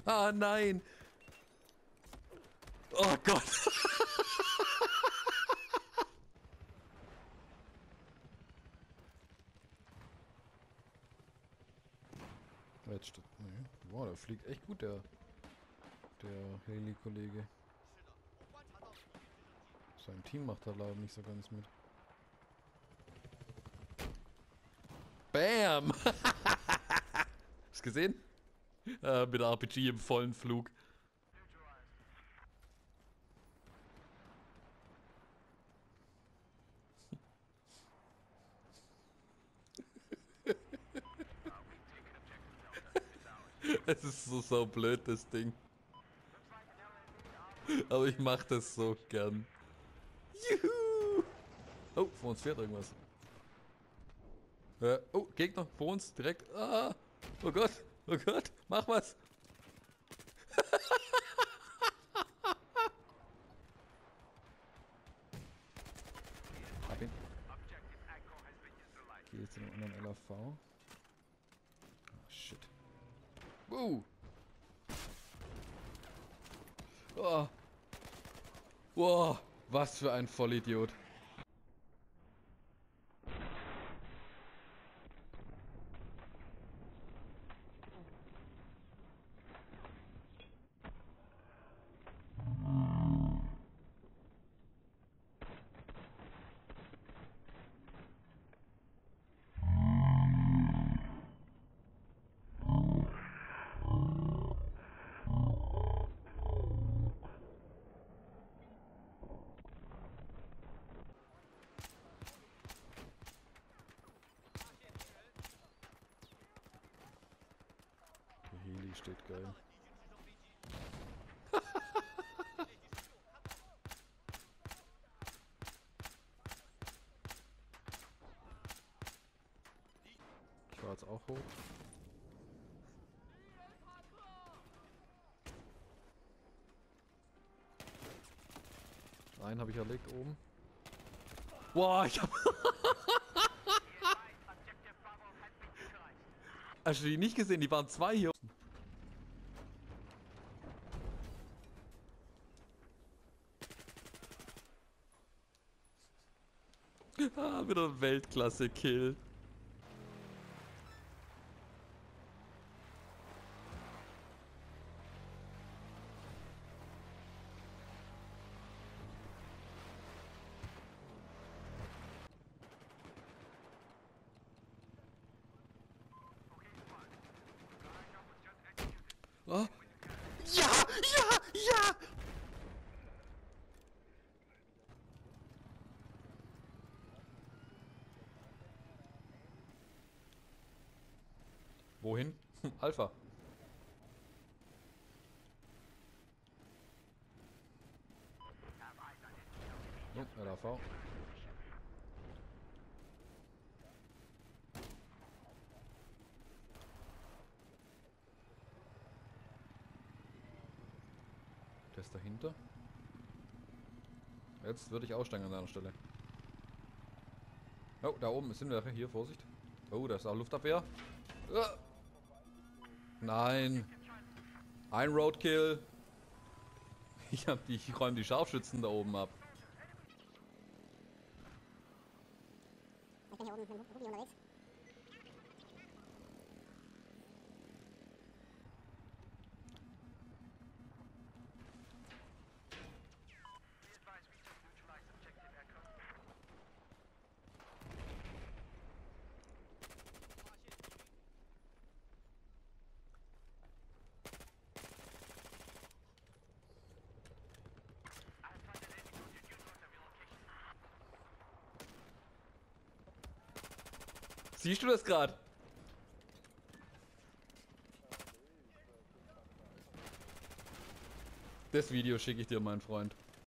Ah, nein. Oh Gott. Jetzt, nee. Wow, der fliegt echt gut, der Haley-Kollege. Sein Team macht da leider nicht so ganz mit. Bam! Hast du gesehen? Mit RPG im vollen Flug. Es ist so blöd, das Ding. Aber ich mach das so gern. Juhu! Oh, vor uns fährt irgendwas. Oh, Gegner, vor uns, direkt. Ah! Oh Gott, mach was! Hab ihn. Geh jetzt in den anderen LAV. Oh, shit. Oh! Wow, was für ein Vollidiot. Der Heli steht geil. Ich war jetzt auch hoch. Einen habe ich erlegt oben. Boah, ich hab... Hast du die nicht gesehen? Die waren zwei hier. Ah, wieder ein Weltklasse-Kill. Oh. Ja! Ja! Ja! Wohin? Alpha. Oh, LAV. Der ist dahinter. Jetzt würde ich aussteigen an deiner Stelle. Oh, da oben sind wir. Hier, Vorsicht. Oh, da ist auch Luftabwehr. Nein. Ein Roadkill. Ich räume die Scharfschützen da oben ab. Ich bin hier oben mit dem Hubi unterwegs. Siehst du das gerade? Das Video schicke ich dir, mein Freund.